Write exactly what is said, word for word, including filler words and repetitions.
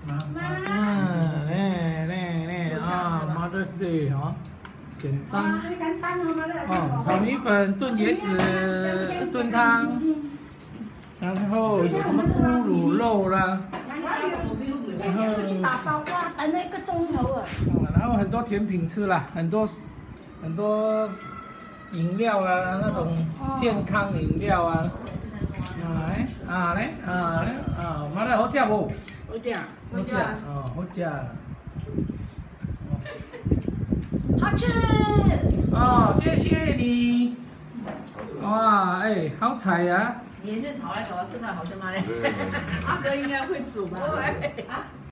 嗯，嘞嘞嘞啊 ，Mother's Day 哦，简单。哦，炒米粉、炖椰子、炖汤，然后有什么咕乳肉啦，然后打包哇，等了一个钟头啊。 然后很多甜品吃啦，很多很多饮料啊，那种健康饮料啊。啊嘞啊嘞啊嘞啊，妈的好食不？ 好食， 好食哦，好食。 好吃。 哦，谢谢你。哇，哎，好彩呀！ 你是炒来炒去吃饭好吃吗？阿哥应该会煮吧？啊。